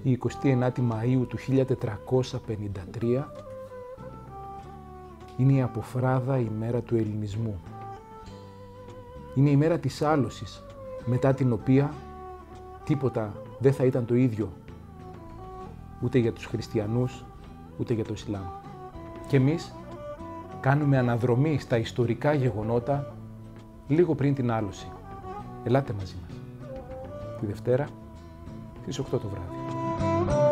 Η 29η Μαΐου του 1453 είναι η αποφράδα ημέρα του ελληνισμού. Είναι η μέρα της άλωσης, μετά την οποία τίποτα δεν θα ήταν το ίδιο, ούτε για τους χριστιανούς, ούτε για το Ισλάμ. Και εμείς κάνουμε αναδρομή στα ιστορικά γεγονότα λίγο πριν την άλωση. Ελάτε μαζί μας. Τη Δευτέρα στις 8 το βράδυ.